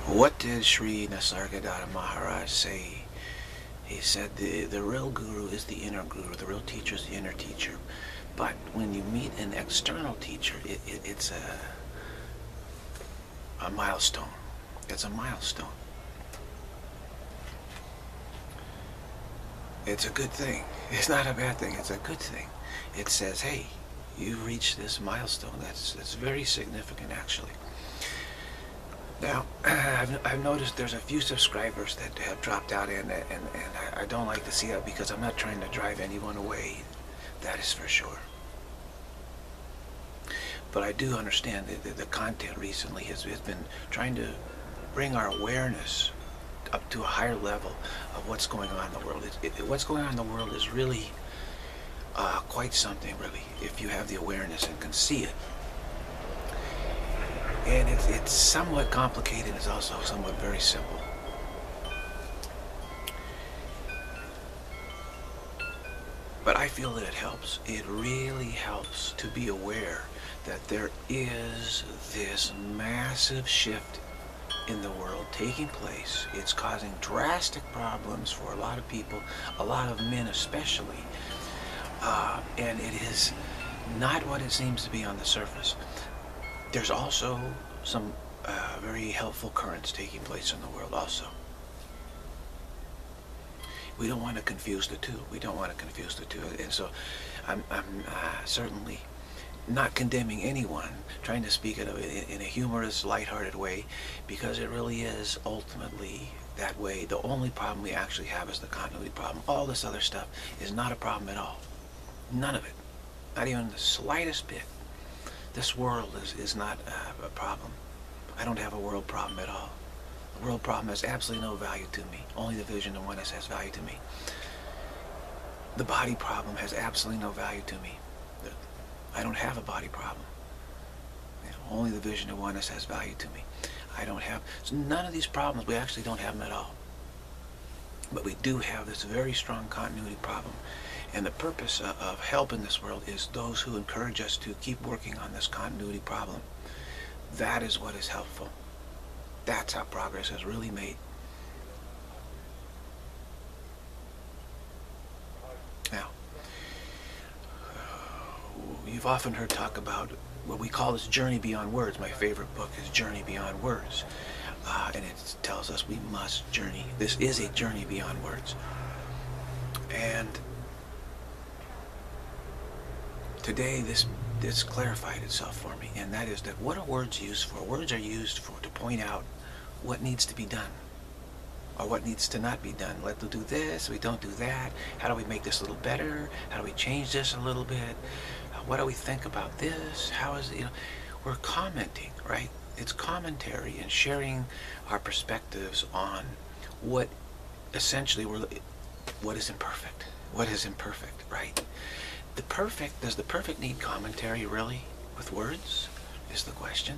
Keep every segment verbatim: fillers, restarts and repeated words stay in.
What did Sri Nisargadatta Maharaj say? He said the, the real guru is the inner guru, the real teacher is the inner teacher. But when you meet an external teacher, it, it, it's a, a milestone. It's a milestone. It's a good thing. It's not a bad thing. It's a good thing. It says, hey, you've reached this milestone. That's, that's very significant, actually. Now, I've, I've noticed there's a few subscribers that have dropped out, and, and, and I don't like to see that because I'm not trying to drive anyone away. That is for sure. But I do understand that the, the content recently has, has been trying to bring our awareness up to a higher level of what's going on in the world. It, it, what's going on in the world is really uh, quite something, really, if you have the awareness and can see it. And it's, it's somewhat complicated. It's also somewhat very simple. But I feel that it helps. It really helps to be aware that there is this massive shift in the world taking place. It's causing drastic problems for a lot of people, a lot of men especially. Uh, and it is not what it seems to be on the surface. There's also some uh, very helpful currents taking place in the world also. We don't want to confuse the two. We don't want to confuse the two. And so I'm, I'm uh, certainly not condemning anyone, trying to speak it in a humorous, lighthearted way, because it really is ultimately that way. The only problem we actually have is the continuity problem. All this other stuff is not a problem at all. None of it. Not even the slightest bit. This world is, is not a, a problem. I don't have a world problem at all. The world problem has absolutely no value to me. Only the Vision-Of-Oneness has value to me. The body problem has absolutely no value to me. I don't have a body problem. You know, only the Vision-Of-Oneness has value to me. I don't have, so none of these problems, we actually don't have them at all. But we do have this very strong continuity problem. And the purpose of, of help in this world is those who encourage us to keep working on this continuity problem. That is what is helpful. That's how progress is really made. Now, you've often heard talk about what we call this journey beyond words. My favorite book is Journey Beyond Words. Uh, and it tells us we must journey. This is a journey beyond words. And today this this clarified itself for me, and that is that what are words used for? Words are used for to point out what needs to be done, or what needs to not be done. Let's do this, we don't do that. How do we make this a little better? How do we change this a little bit? Uh, what do we think about this? How is it, you know, we're commenting, right? It's commentary and sharing our perspectives on what essentially we're, what is imperfect. What is imperfect, right? The perfect, does the perfect need commentary really with words, is the question.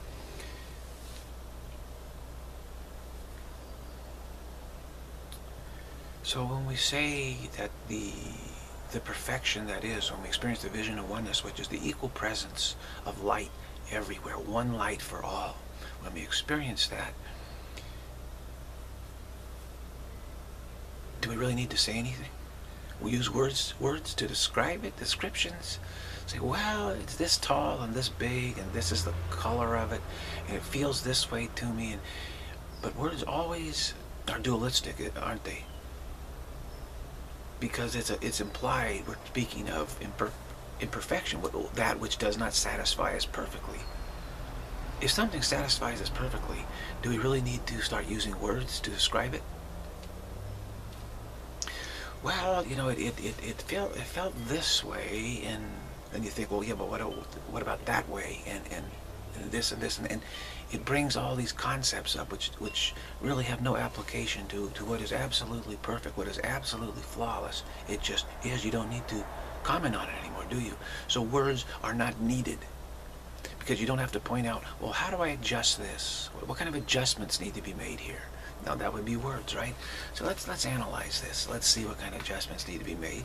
So when we say that the the perfection that is, when we experience the Vision-Of-Oneness, which is the equal presence of light everywhere, one light for all, when we experience that, do we really need to say anything? We use words words to describe it, descriptions. Say, well, it's this tall and this big and this is the color of it and it feels this way to me. And but words always are dualistic, aren't they? Because it's a, it's implied we're speaking of imper imperfection, that which does not satisfy us perfectly. If something satisfies us perfectly, do we really need to start using words to describe it? Well, you know, it it it, it felt it felt this way, and then you think, well, yeah, but what what about that way, and and, and this and this, and, and it brings all these concepts up, which which really have no application to to what is absolutely perfect, what is absolutely flawless. It just is. You don't need to comment on it anymore, do you? So words are not needed, because you don't have to point out, well, how do I adjust this? What kind of adjustments need to be made here? Now that would be words, right? So let's let's analyze this. Let's see what kind of adjustments need to be made.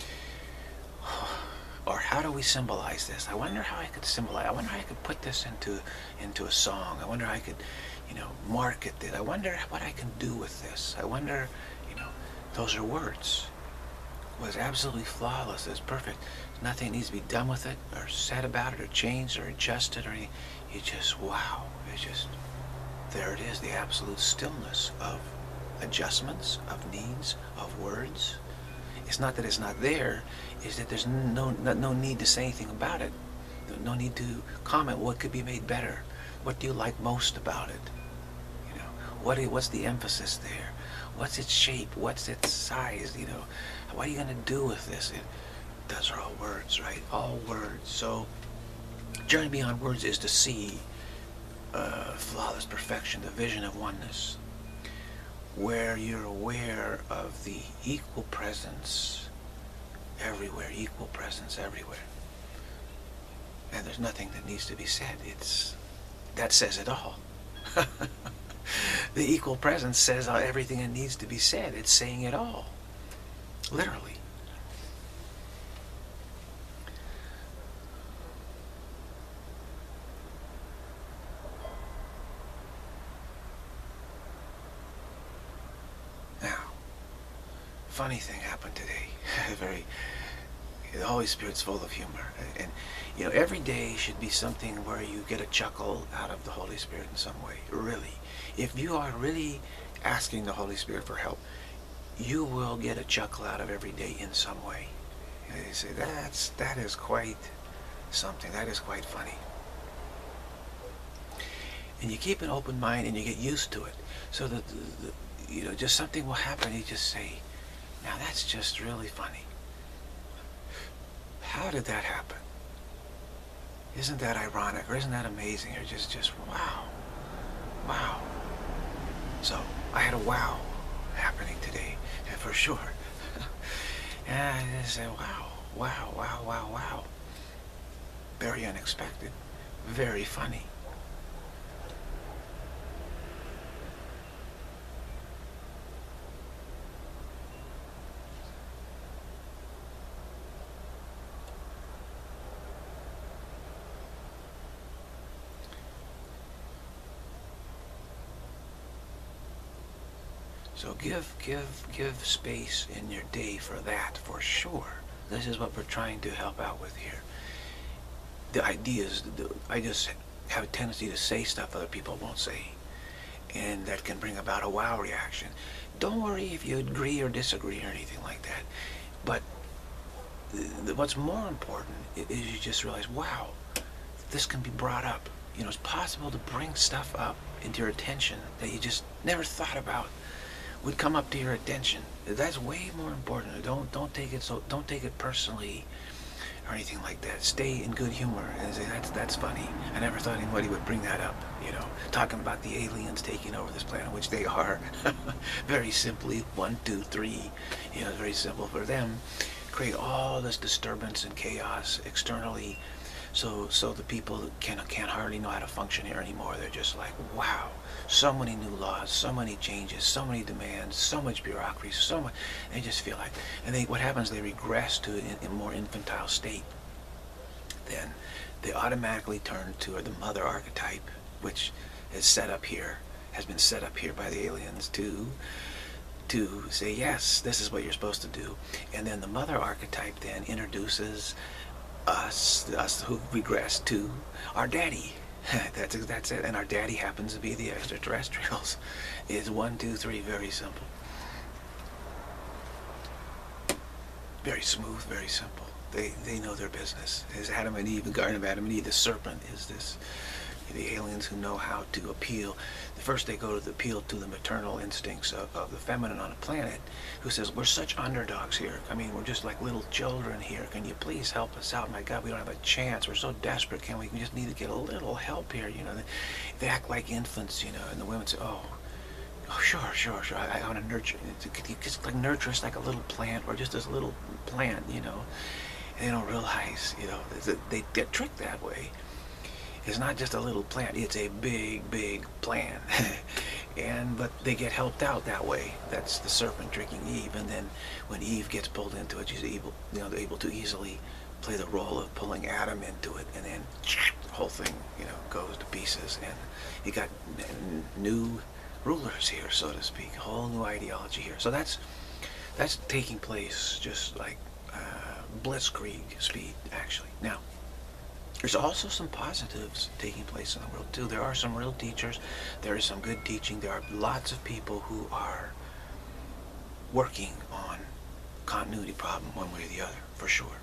Or how do we symbolize this? I wonder how I could symbolize. I wonder how I could put this into into a song. I wonder how I could you know, market it. I wonder what I can do with this. I wonder, you know, those are words. It was absolutely flawless. It's perfect. Nothing needs to be done with it, or said about it, or changed, or adjusted, or anything. You just, wow. It's just, there it is, the absolute stillness of adjustments, of needs, of words. It's not that it's not there, it's that there's no, no, no need to say anything about it. No need to comment what could be made better. What do you like most about it? You know, what what's the emphasis there? What's its shape? What's its size? You know, what are you going to do with this? It, those are all words, right? All words. So, journey beyond words is to see uh, flawless perfection, the vision of oneness, where you're aware of the equal presence everywhere, equal presence everywhere. And there's nothing that needs to be said. It's, that says it all. The equal presence says everything that needs to be said. It's saying it all. Literally. Now, funny thing happened today. Very, the Holy Spirit's full of humor. And, you know, every day should be something where you get a chuckle out of the Holy Spirit in some way. Really. If you are really asking the Holy Spirit for help, you will get a chuckle out of every day in some way. And you say, that's, that is quite something. That is quite funny. And you keep an open mind and you get used to it. So that, the, the, you know, just something will happen. You just say, now that's just really funny. How did that happen? Isn't that ironic? Or isn't that amazing? Or just, just wow. Wow. So, I had a wow happening today, for sure. And I just said, wow, wow, wow, wow, wow. Very unexpected. Very funny. So give, give, give space in your day for that, for sure. This is what we're trying to help out with here. The ideas, the, I just have a tendency to say stuff other people won't say. And that can bring about a wow reaction. Don't worry if you agree or disagree or anything like that. But the, the, what's more important is you just realize, wow, this can be brought up. You know, it's possible to bring stuff up into your attention that you just never thought about would come up to your attention. That's way more important. Don't don't take it so don't take it personally or anything like that. Stay in good humor and say that's that's funny. I never thought anybody would bring that up. You know, talking about the aliens taking over this planet, which they are. Very simply, one, two, three. You know, it's very simple for them. Create all this disturbance and chaos externally. So, so the people can, can't hardly know how to function here anymore. They're just like, wow, so many new laws, so many changes, so many demands, so much bureaucracy, so much. They just feel like, and they, what happens, they regress to a more infantile state. Then they automatically turn to the mother archetype, which is set up here, has been set up here by the aliens to, to say, yes, this is what you're supposed to do. And then the mother archetype then introduces us, us who regress to our daddy. that's that's it. And our daddy happens to be the extraterrestrials. It's one, two, three. Very simple. Very smooth. Very simple. They they know their business. It's Adam and Eve, the Garden of Adam and Eve. The serpent is this. The aliens who know how to appeal. First they go to the appeal to the maternal instincts of, of the feminine on a planet, who says, we're such underdogs here. I mean, we're just like little children here. Can you please help us out? My God, we don't have a chance. We're so desperate. Can we, we just need to get a little help here. You know, they, they act like infants, you know, and the women say, oh, oh sure, sure, sure. I, I want to nurture. Just like nurture us like a little plant, or just this little plant, you know. And they don't realize, you know, they get tricked that way. It's not just a little plant, it's a big, big plan. and But they get helped out that way. That's the serpent tricking Eve. And then when Eve gets pulled into it, she's able, you know, they're able to easily play the role of pulling Adam into it. And then whole thing, you know, goes to pieces, and you got n new rulers here, so to speak, a whole new ideology here. So that's that's taking place just like uh, blitzkrieg speed, actually. Now, there's also some positives taking place in the world too. There are some real teachers. There is some good teaching. There are lots of people who are working on continuity problem one way or the other, for sure.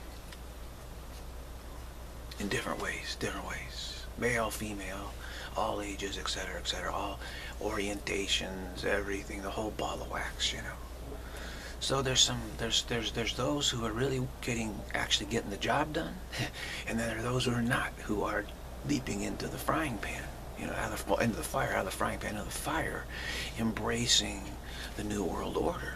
In different ways, different ways. Male, female, all ages, et cetera, et cetera. All orientations, everything, the whole ball of wax, you know. So there's some, there's, there's, there's those who are really getting, actually getting the job done, and then there are those who are not, who are leaping into the frying pan, you know, out of the, well, into the fire, out of the frying pan, into the fire, embracing the new world order.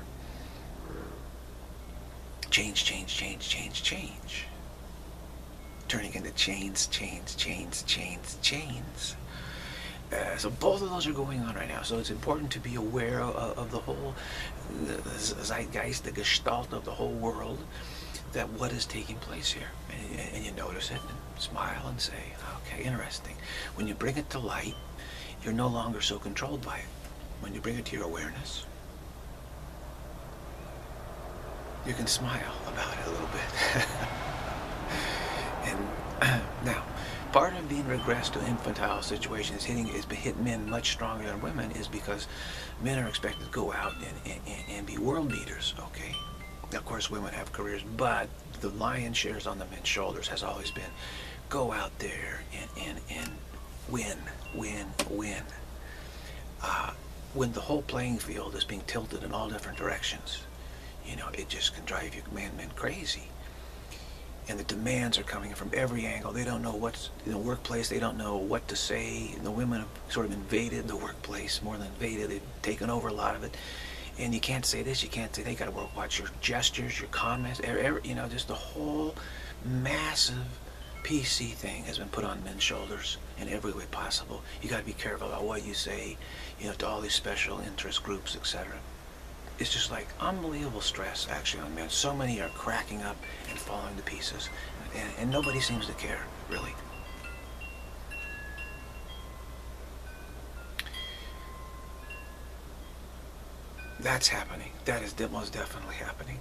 Change, change, change, change, change. Turning into chains, chains, chains, chains, chains. Uh, so both of those are going on right now. So it's important to be aware of, of the whole the, the zeitgeist, the gestalt of the whole world, that what is taking place here. And, and you notice it and smile and say, okay, interesting. When you bring it to light, you're no longer so controlled by it. When you bring it to your awareness, you can smile about it a little bit. And now, part of being regressed to infantile situations hitting is hit men much stronger than women is because men are expected to go out and, and, and be world beaters, okay? Of course, women have careers, but the lion's share is on the men's shoulders, has always been. Go out there and, and, and win, win, win. Uh, when the whole playing field is being tilted in all different directions, you know, it just can drive you man, men crazy. And the demands are coming from every angle. They don't know what's in the workplace. They don't know what to say. And the women have sort of invaded the workplace, more than invaded. They've taken over a lot of it. And you can't say this, you can't say, they got to watch your gestures, your comments, every, you know, just the whole massive P C thing has been put on men's shoulders in every way possible. You got to be careful about what you say, you know, to all these special interest groups, et cetera. It's just like unbelievable stress actually on men. So many are cracking up and falling to pieces, and, and nobody seems to care, really. That's happening. That is most definitely happening.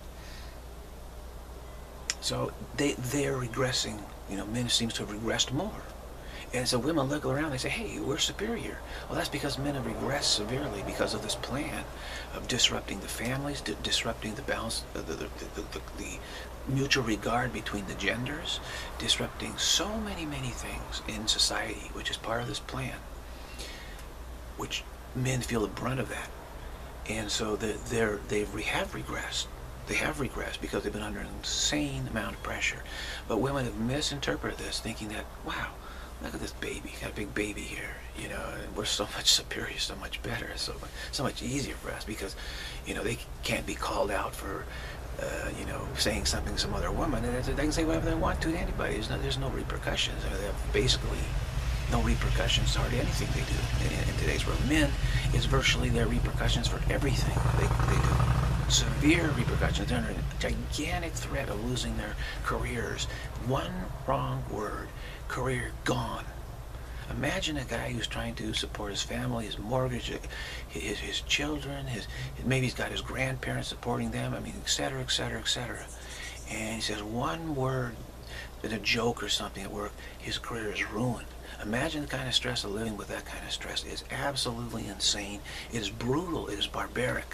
So they they're regressing. You know, men seems to have regressed more. And so women look around, they say, hey, we're superior. Well, that's because men have regressed severely because of this plan of disrupting the families, di disrupting the balance, the, the, the, the, the mutual regard between the genders, disrupting so many, many things in society, which is part of this plan, which men feel the brunt of that. And so they're, they're, they have regressed. They have regressed because they've been under an insane amount of pressure. But women have misinterpreted this, thinking that, wow, look at this baby, got a big baby here, you know, and we're so much superior, so much better, so much, so much easier for us because, you know, they can't be called out for, uh, you know, saying something to some other woman, and they can say whatever they want to to anybody. There's no, there's no repercussions. They have basically no repercussions to hardly anything they do in, in today's world. Men, it's virtually their repercussions for everything they, they do. Severe repercussions. They're under a gigantic threat of losing their careers. One wrong word, career gone. Imagine a guy who's trying to support his family, his mortgage, his, his children, his maybe he's got his grandparents supporting them, I mean, et cetera, et cetera, et cetera. And he says one word, a joke or something at work, his career is ruined. Imagine the kind of stress of living with that kind of stress. It's absolutely insane. It is brutal. It is barbaric.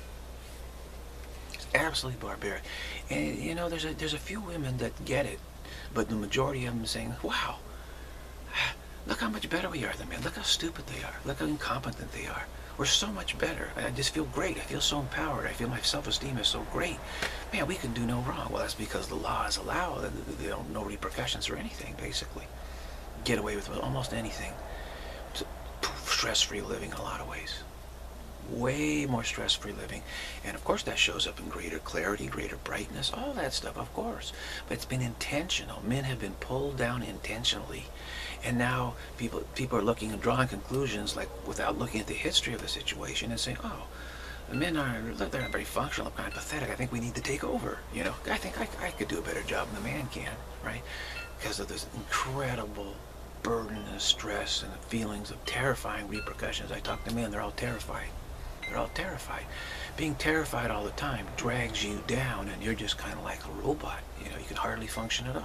It's absolutely barbaric. And you know, there's a there's a few women that get it, but the majority of them are saying, "Wow, look how much better we are than men. Look how stupid they are. Look how incompetent they are. We're so much better. I just feel great. I feel so empowered. I feel my self-esteem is so great. Man, we can do no wrong." Well, that's because the laws allow it. They don't no repercussions or anything, basically. Get away with almost anything. Stress-free living in a lot of ways. Way more stress-free living. And of course that shows up in greater clarity, greater brightness, all that stuff, of course. But it's been intentional. Men have been pulled down intentionally. And now people people are looking and drawing conclusions like without looking at the history of the situation and saying, oh, the men are, look, they're not very functional, kind of pathetic. I think we need to take over. You know, I think I, I could do a better job than the man can, right? because of this incredible burden and stress and the feelings of terrifying repercussions. I talk to men, they're all terrified. They're all terrified. Being terrified all the time drags you down, and you're just kind of like a robot. You know, you can hardly function at all.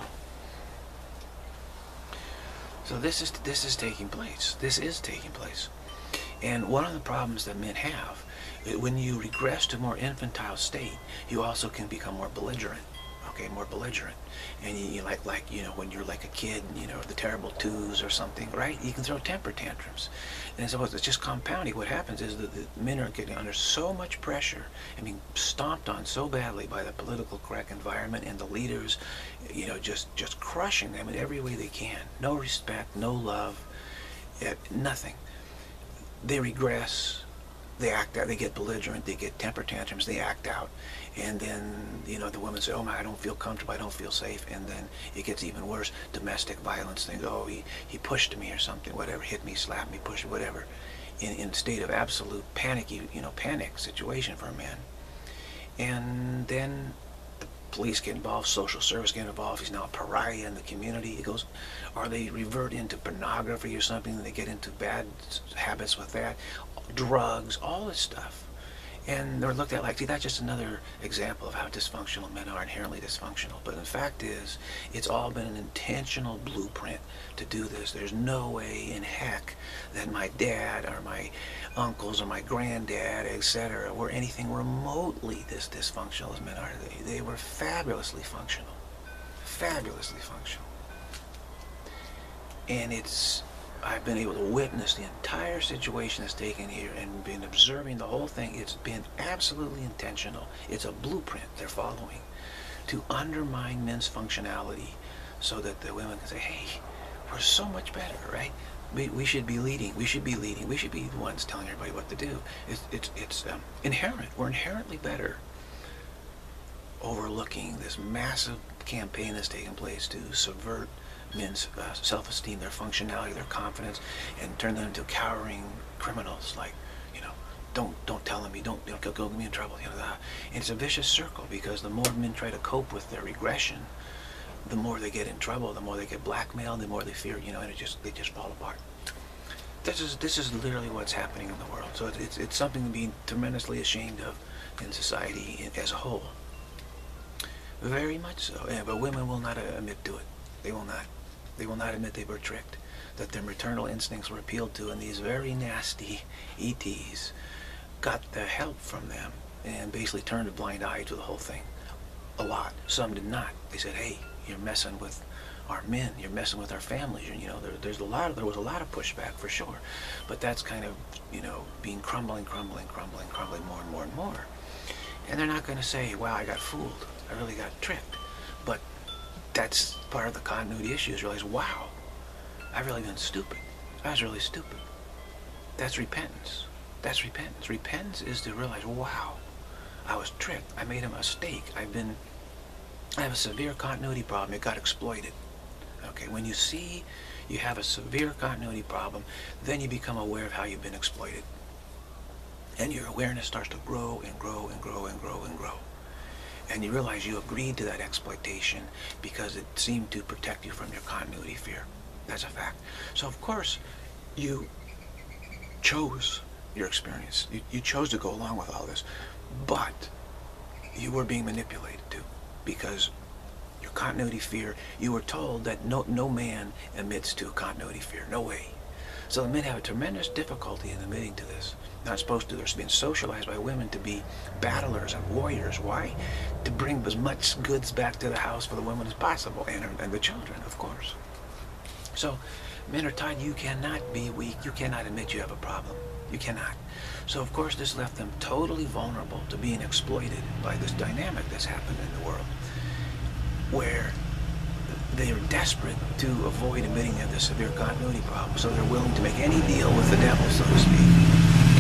So this is this is taking place. This is taking place. And one of the problems that men have, when you regress to a more infantile state, you also can become more belligerent. Okay, more belligerent. And you, you like, like, you know, when you're like a kid, you know, the terrible twos or something, right? You can throw temper tantrums. And so it's just compounding. What happens is that the men are getting under so much pressure and being stomped on so badly by the political correct environment and the leaders, you know, just, just crushing them in every way they can. No respect, no love, nothing. They regress. They act out, they get belligerent, they get temper tantrums, they act out. And then, you know, the women say, oh my, I don't feel comfortable, I don't feel safe. And then it gets even worse. Domestic violence things, oh, he, he pushed me or something, whatever, hit me, slapped me, pushed me, whatever. In, in a state of absolute panic, you know, panic situation for men. And then the police get involved, social service get involved, he's now a pariah in the community. It goes, or they revert into pornography or something, and they get into bad habits with that. Drugs, all this stuff. And they're looked at like, see, that's just another example of how dysfunctional men are, inherently dysfunctional. But the fact is, it's all been an intentional blueprint to do this. There's no way in heck that my dad or my uncles or my granddad, et cetera, were anything remotely this dysfunctional as men are. They, they were fabulously functional. Fabulously functional. And it's I've been able to witness the entire situation that's taken here and been observing the whole thing. It's been absolutely intentional. It's a blueprint they're following to undermine men's functionality so that the women can say, hey, we're so much better, right? We, we should be leading. We should be leading. We should be the ones telling everybody what to do. It's, it's, it's um, inherent. We're inherently better. Overlooking this massive campaign that's taking place to subvert men's uh, self-esteem, their functionality, their confidence, and turn them into cowering criminals. Like, you know, don't don't tell them me, don't you know, go, go get me in trouble. You know, that. And it's a vicious circle because the more men try to cope with their regression, the more they get in trouble, the more they get blackmailed, the more they fear. You know, and it just they just fall apart. This is this is literally what's happening in the world. So it's it's, it's something to be tremendously ashamed of in society as a whole. Very much so. Yeah, but women will not admit to it. They will not. They will not admit they were tricked, that their maternal instincts were appealed to, and these very nasty E Ts got the help from them and basically turned a blind eye to the whole thing. A lot. Some did not. They said, hey, you're messing with our men, you're messing with our families. You know, there, there's a lot of, there was a lot of pushback for sure, but that's kind of, you know, being crumbling, crumbling, crumbling, crumbling more and more and more. And they're not going to say, wow, I got fooled, I really got tricked. But that's part of the continuity issue, is realize, wow, I've really been stupid. I was really stupid. That's repentance. That's repentance. Repentance is to realize, wow, I was tricked. I made a mistake. I've been, I have a severe continuity problem. It got exploited. Okay, when you see you have a severe continuity problem, then you become aware of how you've been exploited. And your awareness starts to grow and grow and grow and grow and grow. And you realize you agreed to that exploitation because it seemed to protect you from your continuity fear. That's a fact. So of course, you chose your experience. You, you chose to go along with all this, but you were being manipulated too, because your continuity fear, you were told that no, no man admits to a continuity fear. No way. So the men have a tremendous difficulty in admitting to this. Not supposed to. They're being socialized by women to be battlers and warriors. Why? To bring as much goods back to the house for the women as possible, and, and the children, of course. So men are taught you cannot be weak. You cannot admit you have a problem. You cannot. So of course this left them totally vulnerable to being exploited by this dynamic that's happened in the world, where they are desperate to avoid admitting they have this severe continuity problem, so they're willing to make any deal with the devil, so to speak,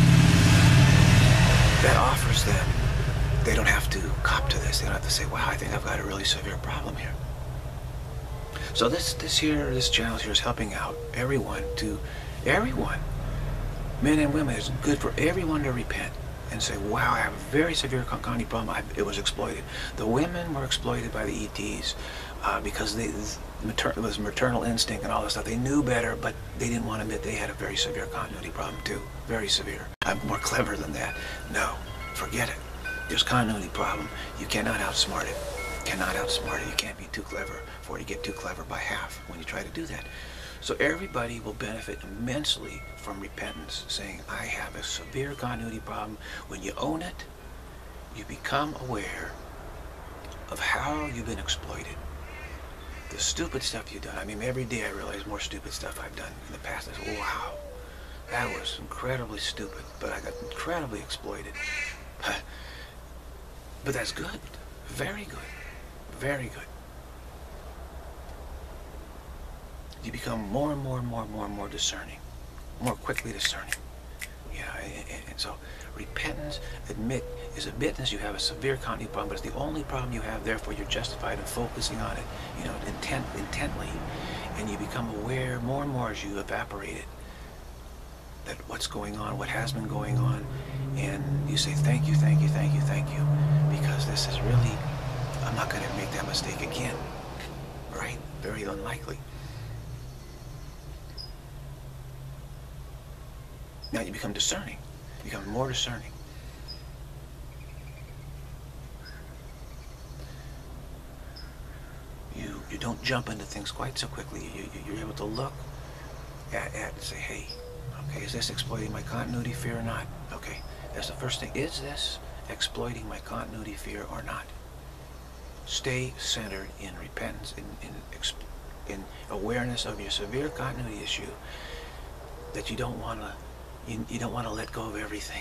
that offers them. They don't have to cop to this. They don't have to say, wow, I think I've got a really severe problem here. So this this here, this channel here is helping out everyone to, everyone, men and women. It's good for everyone to repent and say, wow, I have a very severe continuity problem. I, it was exploited. The women were exploited by the E Ts uh, because they, mater it was maternal instinct and all this stuff. They knew better, but they didn't want to admit they had a very severe continuity problem too. Very severe. I'm more clever than that. No, forget it. There's continuity problem. You cannot outsmart it. Cannot outsmart it. You can't be too clever for it. You get too clever by half when you try to do that. So everybody will benefit immensely from repentance, saying, I have a severe continuity problem. When you own it, you become aware of how you've been exploited. The stupid stuff you've done. I mean, every day I realize more stupid stuff I've done in the past. I say, wow, that was incredibly stupid, but I got incredibly exploited. But, but that's good. Very good. Very good. You become more and more and more and more and more discerning. More quickly discerning. Yeah, and, and so repentance, admit, is admittance you have a severe continuity problem, but it's the only problem you have, therefore you're justified in focusing on it, you know, intent, intently, and you become aware more and more as you evaporate it, that what's going on, what has been going on, and you say, thank you, thank you, thank you, thank you, because this is really, I'm not going to make that mistake again, right? Very unlikely. Now you become discerning. You become more discerning. You you don't jump into things quite so quickly. You, you, you're able to look at, at and say, hey, okay, is this exploiting my continuity fear or not? Okay, that's the first thing. Is this exploiting my continuity fear or not? Stay centered in repentance, in, in, in awareness of your severe continuity issue, that you don't want to You, you don't want to let go of everything,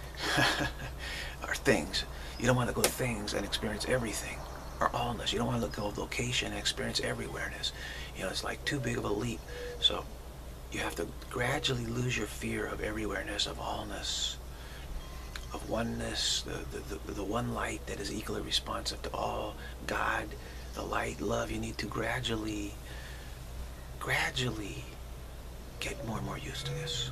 or things. You don't want to go to things and experience everything, or allness. You don't want to let go of location and experience everywhereness. You know, it's like too big of a leap. So you have to gradually lose your fear of everywhereness, of allness, of oneness, the, the, the, the one light that is equally responsive to all, God, the light, love. You need to gradually, gradually get more and more used to this.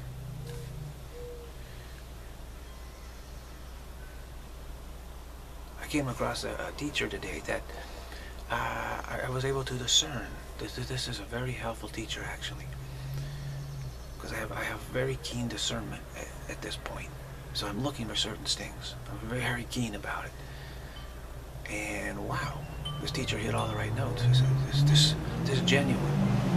I came across a, a teacher today that uh, I, I was able to discern. This, this is a very helpful teacher, actually, because I have I have very keen discernment at, at this point. So I'm looking for certain things. I'm very, very keen about it. And wow, this teacher hit all the right notes. This this this, this is genuine.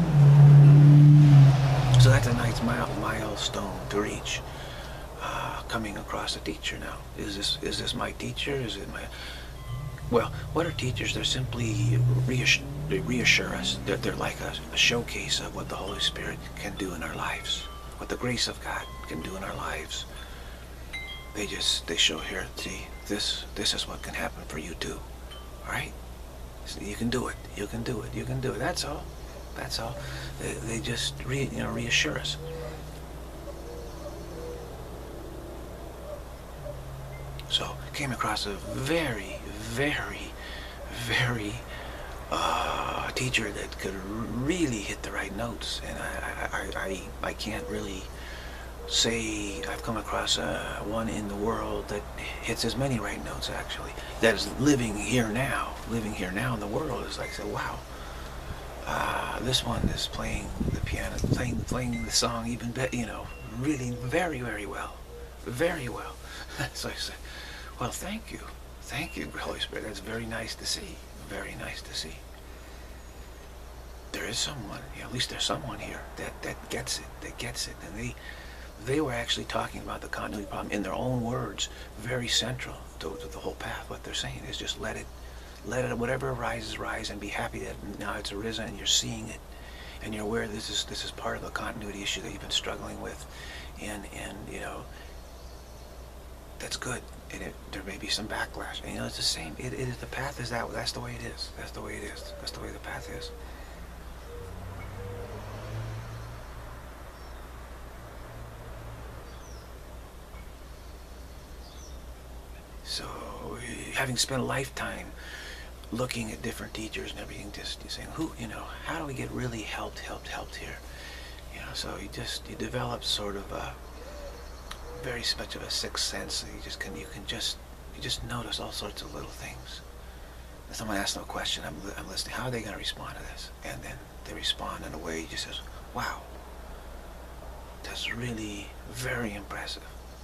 So that's a nice mile, milestone to reach. Uh, coming across a teacher now. Is this is this my teacher? Is it my... Well, what are teachers? They're simply reassure, they reassure us. They're, they're like a, a showcase of what the Holy Spirit can do in our lives, what the grace of God can do in our lives. They just, they show here, see, this this is what can happen for you too. All right? So you can do it. You can do it. You can do it. That's all. That's all. They, they just re, you know, reassure us. So, came across a very, very, very uh, teacher that could really hit the right notes, and I, I, I, I can't really say I've come across uh, one in the world that hits as many right notes, actually. That is living here now, living here now in the world. Is like, say, wow, uh, this one is playing the piano, playing, playing the song even better, you know, really very, very well, very well. So I said, well, thank you. Thank you, Holy Spirit. That's very nice to see. Very nice to see. There is someone, yeah, at least there's someone here that, that gets it, that gets it. And they they were actually talking about the continuity problem in their own words, very central to, to the whole path. What they're saying is just let it, let it, whatever arises, rise, and be happy that now it's arisen and you're seeing it. And you're aware this is, this is part of the continuity issue that you've been struggling with. And, and you know, that's good, and it, there may be some backlash. And you know, it's the same. It, it is the path is that. That's the way it is. That's the way it is. That's the way the path is. So, having spent a lifetime looking at different teachers and everything, just saying, who, you know, how do we get really helped, helped, helped here? You know, so you just you develop sort of a very much of a sixth sense. You just can you can just you just notice all sorts of little things. someone asks them a question, I'm, li I'm listening, how are they going to respond to this? And then they respond in a way just says, wow, that's really very impressive.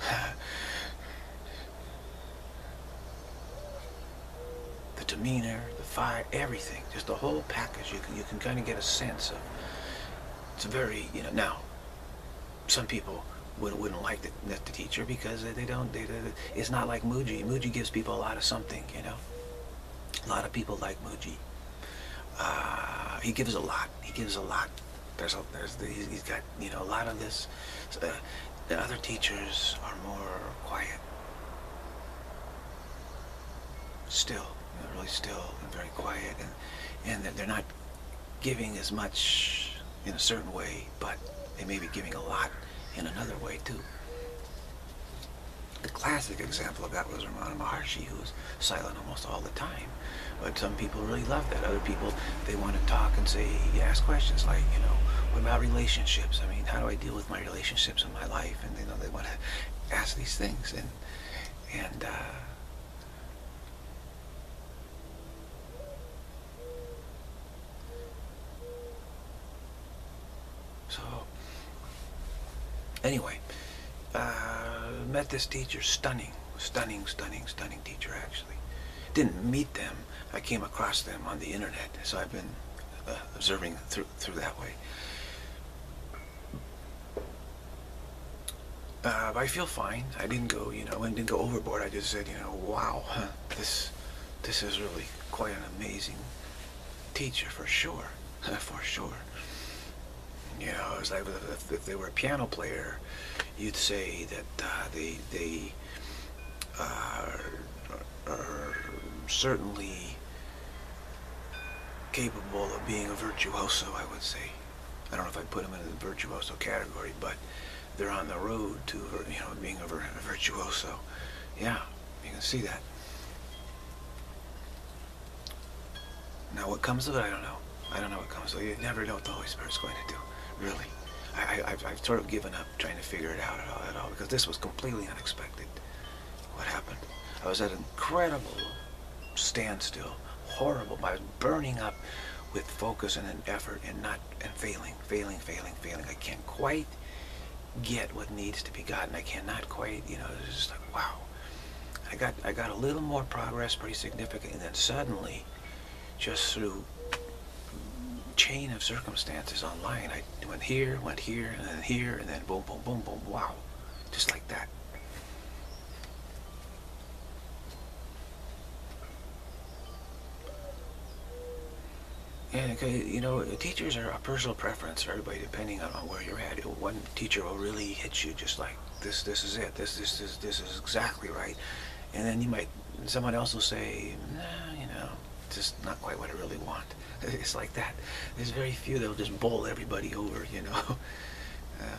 The demeanor, the fire, everything, just the whole package. You can you can kind of get a sense of. It's very, you know. Now, some people wouldn't wouldn't like the, the teacher because they don't. They, they, it's not like Muji. Muji gives people a lot of something, you know. A lot of people like Muji. Uh, he gives a lot. He gives a lot. There's a, there's the, he's got, you know, a lot of this. Uh, the other teachers are more quiet, still, you know, really still and very quiet, and and they're not giving as much in a certain way, but they may be giving a lot in another way too. The classic example of that was Ramana Maharshi, who was silent almost all the time. But some people really love that. Other people, they want to talk and say, ask questions like, you know, what about relationships? I mean, how do I deal with my relationships in my life? And you know, they want to ask these things. And and uh, so anyway, uh, met this teacher, stunning, stunning, stunning, stunning teacher actually. Didn't meet them. I came across them on the internet, so I've been uh, observing through through that way. Uh, but I feel fine. I didn't go, you know, I didn't go overboard. I just said, you know, wow, huh, this this is really quite an amazing teacher for sure, for sure. You know, it's like if, if they were a piano player, you'd say that uh, they they uh, are certainly capable of being a virtuoso, I would say. I don't know if I'd put them in the virtuoso category, but they're on the road to, you know, being a, vir a virtuoso. Yeah, you can see that. Now, what comes of it, I don't know. I don't know what comes of it. You never know what the Holy Spirit's going to do, really. I, I, I've, I've sort of given up trying to figure it out at all, at all, because this was completely unexpected, what happened. I was at an incredible standstill, horrible. I was burning up with focus and an effort and not, and failing, failing, failing, failing. I can't quite get what needs to be gotten. I cannot quite, you know, it's just like, wow. I got, I got a little more progress, pretty significant, and then suddenly, just through chain of circumstances online, I went here, went here, and then here, and then boom, boom, boom, boom, wow. Just like that. And, you know, teachers are a personal preference for everybody, depending on, on where you're at. One teacher will really hit you just like, this, this is it, this, this, this, this is exactly right. And then you might, someone else will say, nah, you know, just not quite what I really want. It's like that. There's very few that'll just bowl everybody over, you know. um,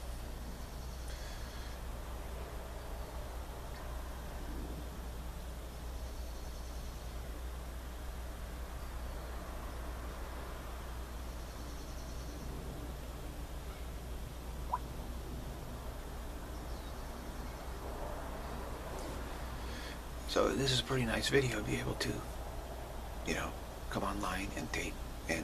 So this is a pretty nice video to be able to, you know, come online and tape and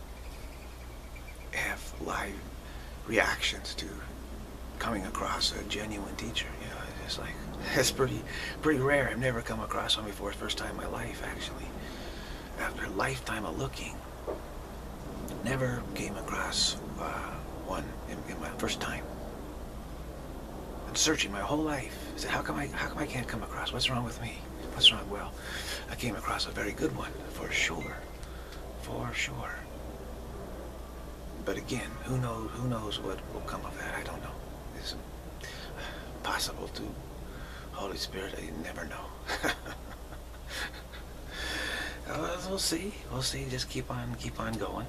have live reactions to coming across a genuine teacher. You know, it's just like, it's pretty, pretty rare. I've never come across one before. It's the first time in my life, actually. After a lifetime of looking, never came across uh, one in, in my first time. Searching my whole life. I said, how come I how come I can't come across? What's wrong with me? What's wrong? Well, I came across a very good one, for sure. For sure. But again, who knows who knows what will come of that? I don't know. It's possible to Holy Spirit, I never know. uh, we'll see. We'll see. Just keep on keep on going.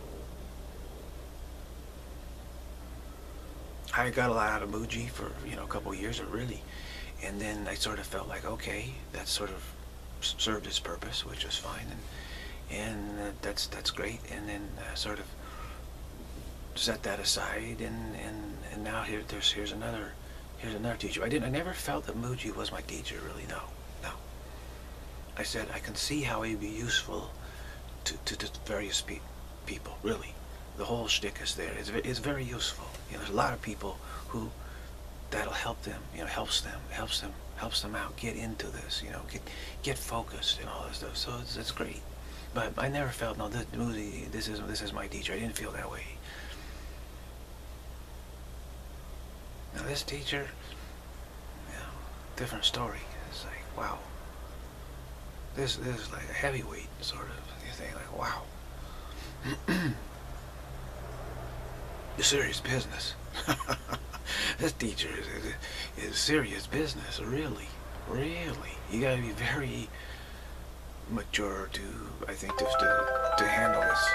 I got a lot out of Muji for, you know, a couple of years, or really, and then I sort of felt like, okay, that sort of served its purpose, which was fine, and and uh, that's that's great, and then uh, sort of set that aside, and and and now here there's here's another here's another teacher. I didn't I never felt that Muji was my teacher, really. No, no. I said, I can see how it would be useful to, to, to various pe people, really. The whole shtick is there. It's, it's very useful. You know, there's a lot of people who that'll help them, you know, helps them, helps them, helps them out, get into this, you know, get get focused and all that stuff. So it's, it's great. But I never felt, no, this, this is this is my teacher. I didn't feel that way. Now this teacher, you know, different story. It's like, wow. This, this is like a heavyweight, sort of. You think, like, wow. It's serious business. This teacher is, is, is serious business, really. Really. You gotta be very mature to, I think, to, to, to handle this.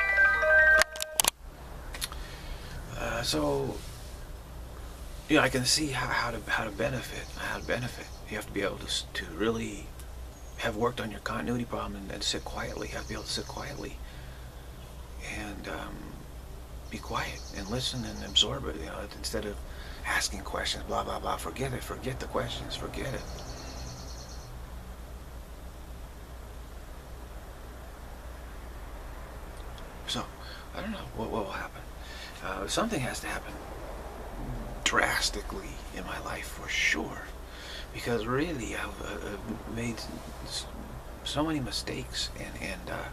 Uh, so, you know, I can see how, how to how to benefit, how to benefit. You have to be able to, to really have worked on your continuity problem and, and sit quietly. You have to be able to sit quietly and um, be quiet and listen and absorb it, you know, instead of asking questions, blah, blah, blah. Forget it. Forget the questions. Forget it. So, I don't know what, what will happen. Uh, something has to happen drastically in my life for sure. Because really, I've uh, made so many mistakes, and, and uh,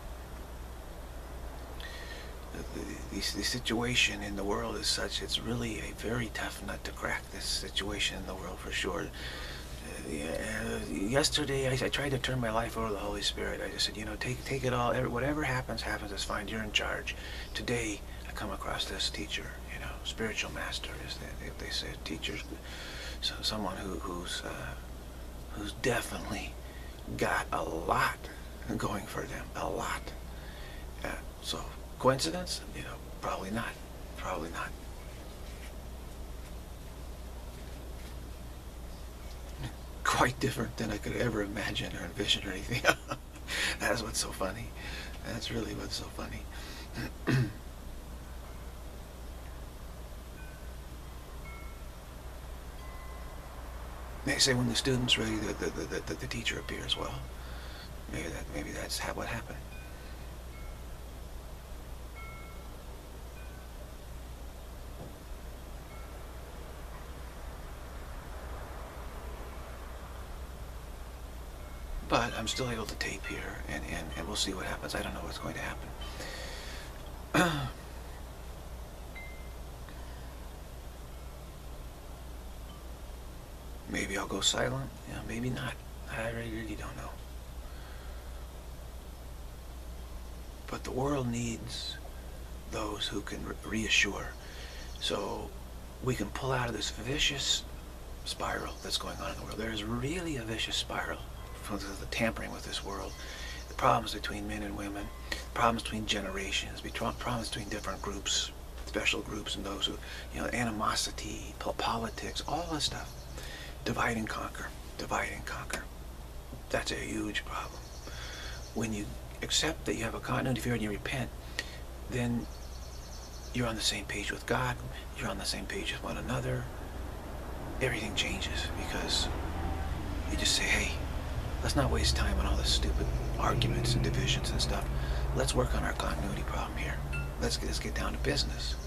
the, the, the situation in the world is such, it's really a very tough nut to crack, this situation in the world for sure. Uh, yeah, yesterday, I, I tried to turn my life over to the Holy Spirit. I just said, you know, take take it all, every, whatever happens, happens, it's fine, you're in charge. Today, I come across this teacher, you know, spiritual master, is they, they say, teachers. So someone who, who's uh, who's definitely got a lot going for them, a lot. Uh, so coincidence? You know, probably not. Probably not. Quite different than I could ever imagine or envision or anything. That's what's so funny. That's really what's so funny. They say when the student's ready, the, the, the, the, the teacher appears. Well, maybe that maybe that's how what happened. But I'm still able to tape here, and, and, and we'll see what happens. I don't know what's going to happen. Maybe I'll go silent. Yeah, maybe not. I really, really don't know. But the world needs those who can re reassure. So we can pull out of this vicious spiral that's going on in the world. There is really a vicious spiral from the tampering with this world. The problems between men and women, problems between generations, problems between different groups, special groups, and those who, you know, animosity, politics, all this stuff. Divide and conquer. Divide and conquer. That's a huge problem. When you accept that you have a continuity fear and you repent, then you're on the same page with God. You're on the same page with one another. Everything changes because you just say, hey, let's not waste time on all this stupid arguments and divisions and stuff. Let's work on our continuity problem here. Let's get, let's get down to business.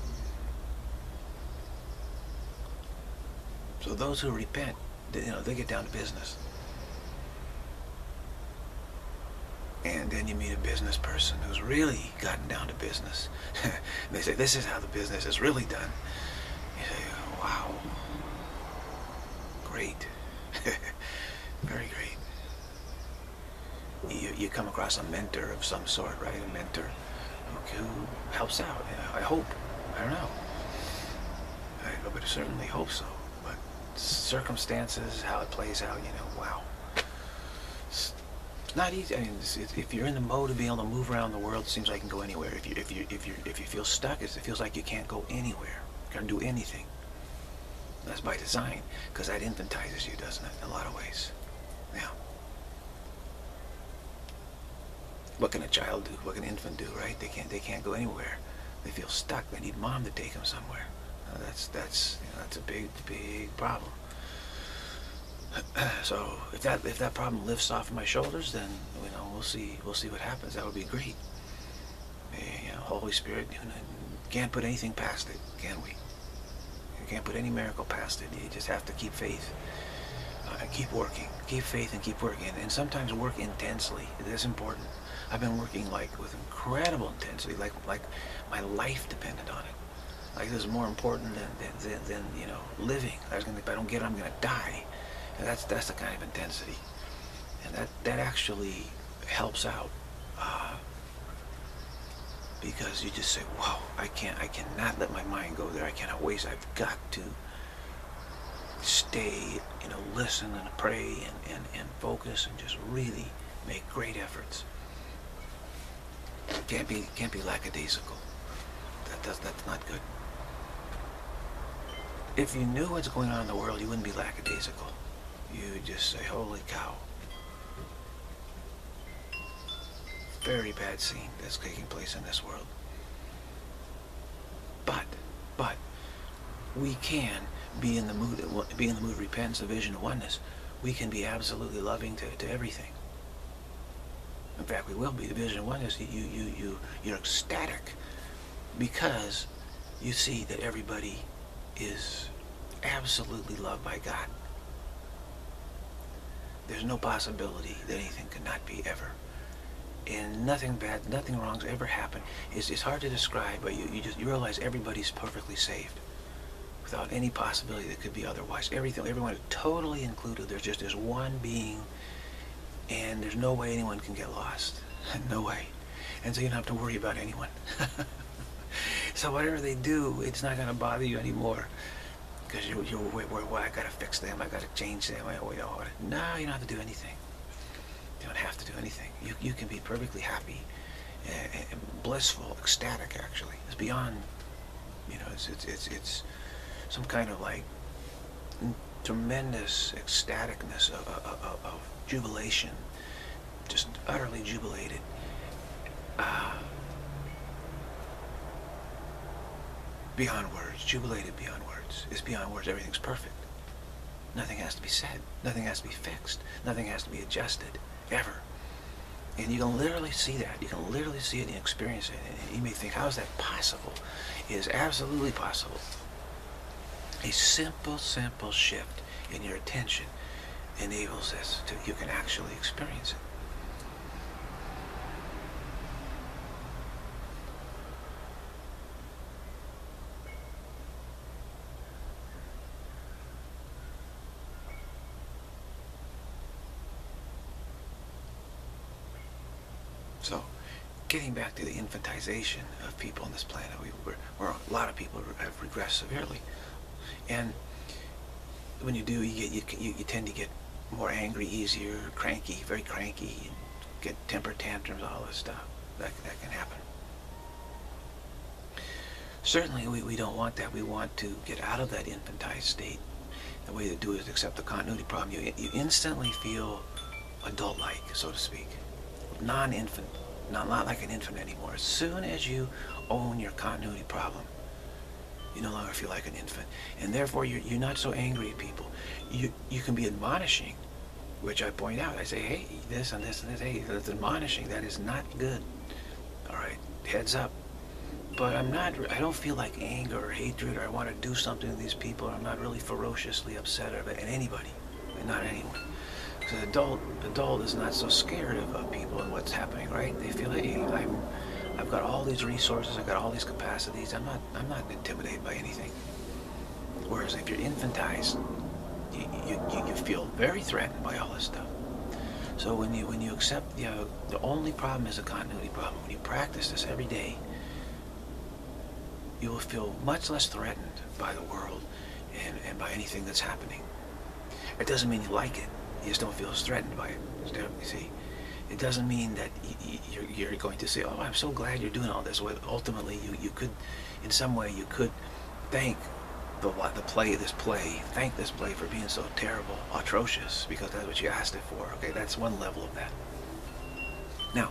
So those who repent, they, you know, they get down to business. And then you meet a business person who's really gotten down to business. They say, this is how the business is really done. You say, oh, wow. Great. Very great. You, you come across a mentor of some sort, right? A mentor who, who helps out. I hope. I don't know. I would certainly hope so. Circumstances, how it plays out, you know, wow. It's not easy. I mean, it's, it's, if you're in the mode of being able to move around the world, it seems like you can go anywhere. If you if you if you if you feel stuck, it feels like you can't go anywhere. You can't do anything. That's by design, because that infantizes you, doesn't it? In a lot of ways. Yeah. What can a child do? What can an infant do? Right? They can't. They can't go anywhere. They feel stuck. They need mom to take them somewhere. Uh, that's that's you know, that's a big big problem. So if that if that problem lifts off my shoulders, then you know we'll see we'll see what happens. That would be great. You know, Holy Spirit, you know, can't put anything past it, can we? You can't put any miracle past it. You just have to keep faith, uh, and keep working, keep faith, and keep working, and sometimes work intensely. It is important. I've been working like with incredible intensity, like like my life depended on it. Like this is more important than than, than, than you know living. I was gonna, if I don't get it, I'm gonna die. And that's that's the kind of intensity, and that that actually helps out, uh, because you just say, "Wow, I can't, I cannot let my mind go there. I cannot waste. I've got to stay, you know, listen and pray and and, and focus and just really make great efforts. Can't be can't be lackadaisical. That does that's not good. If you knew what's going on in the world, you wouldn't be lackadaisical. You just say, holy cow. Very bad scene that's taking place in this world. But, but, we can be in the mood, be in the mood of repentance, the vision of oneness. We can be absolutely loving to, to everything. In fact, we will be. The vision of oneness, you, you, you, you're ecstatic because you see that everybody is absolutely loved by God. There's no possibility that anything could not be ever. And nothing bad, nothing wrong's ever happened. It's, it's hard to describe, but you, you just you realize everybody's perfectly saved without any possibility that could be otherwise. Everything, everyone is totally included. There's just this one being, and there's no way anyone can get lost. No way. And so you don't have to worry about anyone. So whatever they do, it's not going to bother you anymore. Because you're, you're wait, wait, wait, I gotta fix them, I gotta change them, I, you know, no, you don't have to do anything. You don't have to do anything. You, you can be perfectly happy, and, and blissful, ecstatic actually. It's beyond, you know, it's, it's, it's, it's some kind of like tremendous ecstaticness of, of, of, of jubilation, just utterly jubilated. Uh, beyond words, jubilated beyond words. It's beyond words. Everything's perfect. Nothing has to be said. Nothing has to be fixed. Nothing has to be adjusted, ever. And you can literally see that. You can literally see it and experience it. And you may think, how is that possible? It is absolutely possible. A simple, simple shift in your attention enables this to, you can actually experience it. So, getting back to the infantization of people on this planet, we, we're, we're, a lot of people have regressed severely. And when you do, you, get, you, you tend to get more angry, easier, cranky, very cranky, and get temper tantrums, all this stuff. That, that can happen. Certainly, we, we don't want that. We want to get out of that infantile state. The way to do it is accept the continuity problem. You, you instantly feel adult-like, so to speak. Non-infant, not, not like an infant anymore. As soon as you own your continuity problem, you no longer feel like an infant. And therefore, you're, you're not so angry at people. You, you can be admonishing, which I point out. I say, hey, this and this and this, hey, that's admonishing. That is not good. All right, heads up. But I'm not, I don't feel like anger or hatred or I want to do something to these people. I'm not really ferociously upset at anybody, not anyone. The adult, adult is not so scared of, of people and what's happening, right? They feel, hey, I'm, I've got all these resources, I've got all these capacities. I'm not, I'm not intimidated by anything. Whereas if you're infantized, you, you, you feel very threatened by all this stuff. So when you, when you accept, you know, the only problem is a continuity problem. When you practice this every day, you will feel much less threatened by the world and, and by anything that's happening. It doesn't mean you like it. You just don't feel as threatened by it. You see, it doesn't mean that you're, you're going to say, "Oh, I'm so glad you're doing all this." Well, ultimately, you you could, in some way, you could thank the the play, this play, thank this play for being so terrible, atrocious, because that's what you asked it for. Okay, that's one level of that. Now,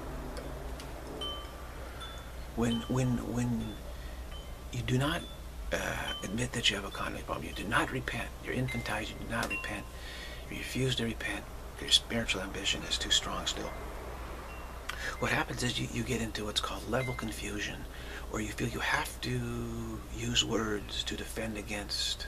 when when when you do not uh, admit that you have a continuity problem. You do not repent. You're infantile. You do not repent. You refuse to repent. Your spiritual ambition is too strong still. What happens is you, you get into what's called level confusion, where you feel you have to use words to defend against.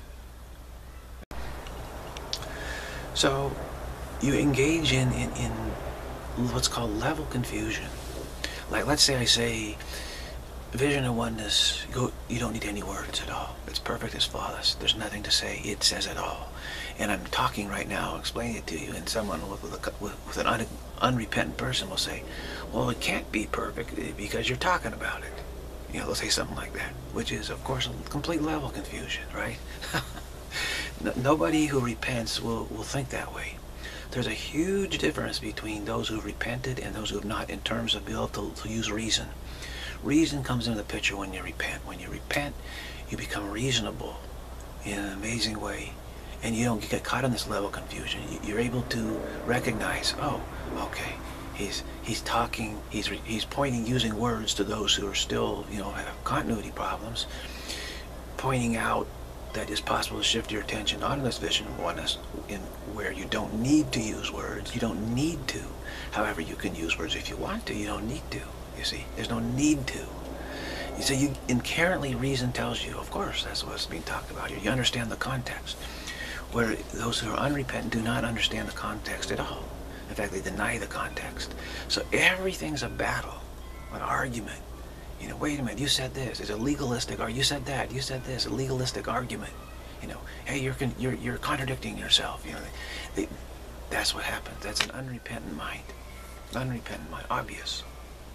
So you engage in, in, in what's called level confusion. Like, let's say I say, Vision of Oneness, go, you don't need any words at all. It's perfect, it's flawless. There's nothing to say. It says it all. And I'm talking right now, explaining it to you, and someone with, with, a, with an un, unrepentant person will say, well, it can't be perfect because you're talking about it. You know, they'll say something like that, which is, of course, a complete level confusion, right? no, nobody who repents will, will think that way. There's a huge difference between those who have repented and those who have not in terms of being able to, to use reason. Reason comes into the picture when you repent. When you repent, you become reasonable in an amazing way, and you don't get caught in this level of confusion. You're able to recognize, oh, okay, he's he's talking, he's he's pointing, using words to those who are still, you know, have continuity problems, pointing out that it's possible to shift your attention on this vision of oneness, in where you don't need to use words. You don't need to. However, you can use words if you want to. You don't need to. You see, there's no need to. You see, you inherently, reason tells you, of course, that's what's being talked about here. You understand the context. Where those who are unrepentant do not understand the context at all. In fact, they deny the context. So everything's a battle, an argument. You know, wait a minute, you said this. It's a legalistic, or you said that. You said this, a legalistic argument. You know, hey, you're con you're you're contradicting yourself. You know, they, they, that's what happens. That's an unrepentant mind. Unrepentant mind, obvious.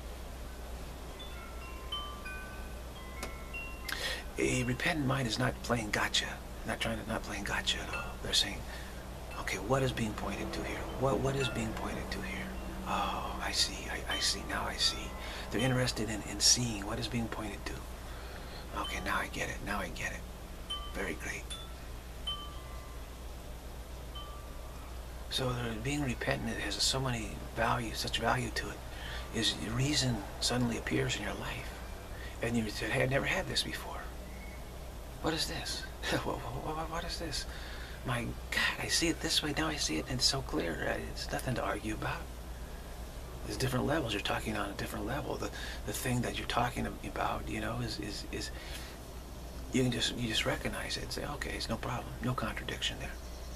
A repentant mind is not playing gotcha, not trying to, not playing gotcha at all. They're saying, okay, what is being pointed to here? What what is being pointed to here? Oh, I see, I, I see, now I see. They're interested in, in seeing what is being pointed to. Okay, now I get it, now I get it. Very great. So being repentant has so many values, such value to it, is reason suddenly appears in your life. And you say, hey, I've never had this before. What is this? what, what, what is this? My God, I see it this way, now I see it, and it's so clear. It's nothing to argue about. There's different levels. You're talking on a different level. The the thing that you're talking about, you know, is is is you can just you just recognize it and say, okay, it's no problem, no contradiction there.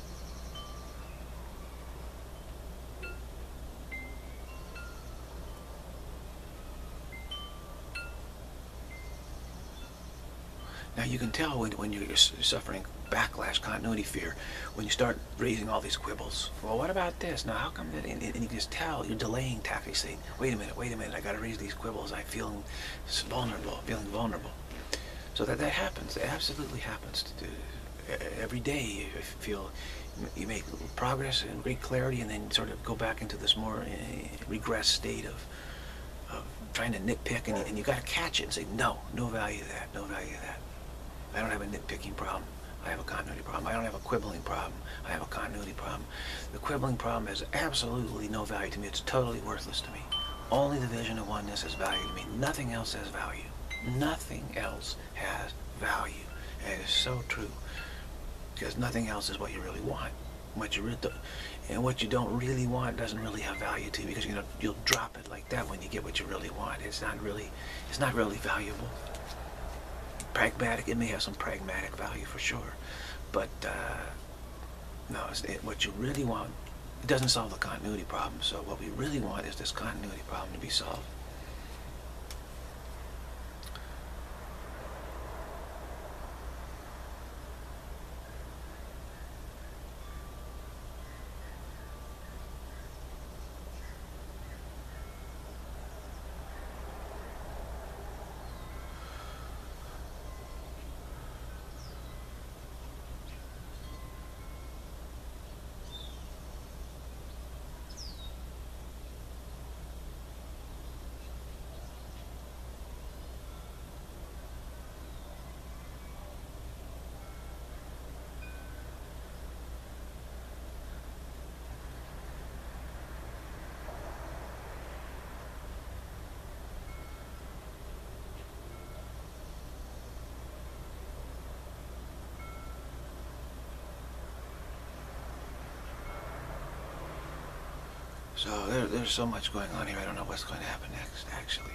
Now you can tell when, when you're suffering backlash, continuity fear, when you start raising all these quibbles. Well, what about this? Now how come that? And, and you can just tell you're delaying tactics, saying, wait a minute, wait a minute, I got to raise these quibbles. I'm feeling vulnerable, feeling vulnerable. So that that happens. It absolutely happens. To do. Every day you feel you make progress and great clarity, and then sort of go back into this more uh, regressed state of, of trying to nitpick, and, and you got to catch it and say, no, no value to that, no value to that. I don't have a nitpicking problem. I have a continuity problem. I don't have a quibbling problem. I have a continuity problem. The quibbling problem has absolutely no value to me. It's totally worthless to me. Only the vision of oneness has value to me. Nothing else has value. Nothing else has value. And it is so true. Because nothing else is what you really want. What you really do, and what you don't really want doesn't really have value to you, because you know you'll drop it like that when you get what you really want. It's not really, it's not really valuable. Pragmatic, it may have some pragmatic value for sure, but uh, no, it's, it, what you really want, it doesn't solve the continuity problem. So what we really want is this continuity problem to be solved. So there, there's so much going on here. I don't know what's going to happen next, actually.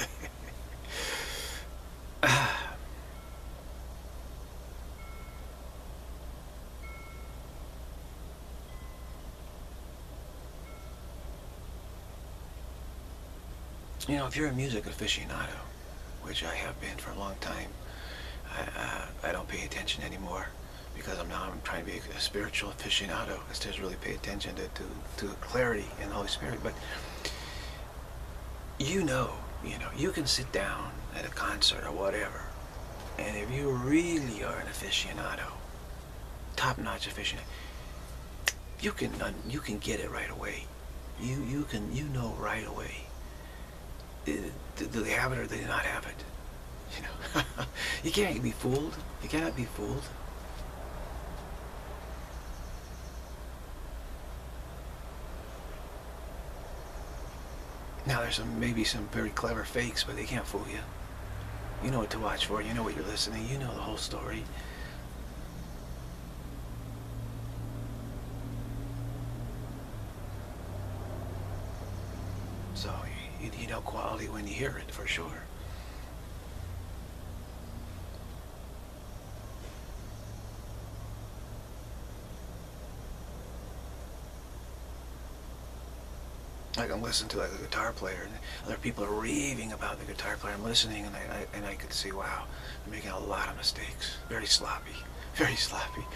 You know, if you're a music aficionado, which I have been for a long time, I, uh, I don't pay attention anymore because I'm now I'm trying to be a spiritual aficionado. I still really pay attention to, to, to clarity in the Holy Spirit. But you know, you know, you can sit down at a concert or whatever, and if you really are an aficionado, top-notch aficionado, you can you can get it right away. You you can you know right away. Do they have it or do they not have it? You know, you can't be fooled. You cannot be fooled. Now there's some maybe some very clever fakes, but they can't fool you. You know what to watch for. You know what you're listening. You know the whole story. So you, you know quality when you hear it, for sure. Like I'm listening to like a guitar player, and other people are raving about the guitar player. I'm listening, and I, I and I could see, wow, I'm making a lot of mistakes. Very sloppy, very sloppy.